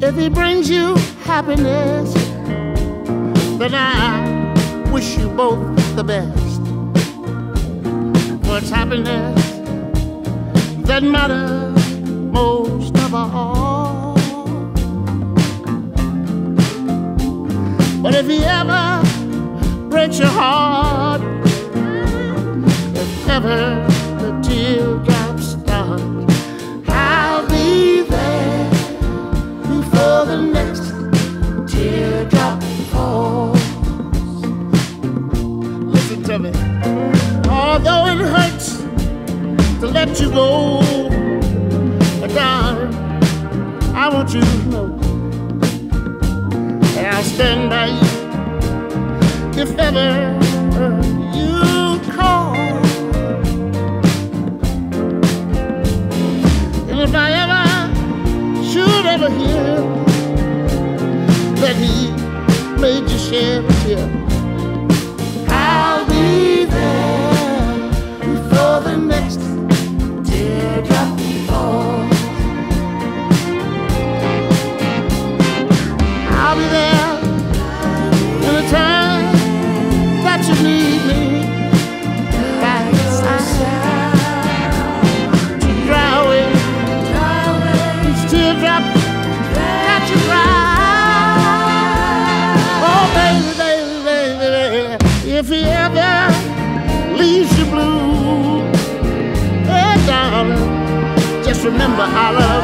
If he brings you happiness, then I wish you both the best. For it's happiness that matters most of all. But if he ever breaks your heart, if ever the teardrops start, I'll be there before the next teardrop falls. Listen to me. Although it hurts to let you go, but darling, I want you to know that I'll stand by you if ever you call. And if I ever should ever hear that he made you shed a tear, I'll be there before the next teardrop falls. I'll be there anytime that you need me, by your side, to dry away each teardrop that you cry. Oh baby, baby, baby, if he ever leaves you blue, hey darling, just remember I love you.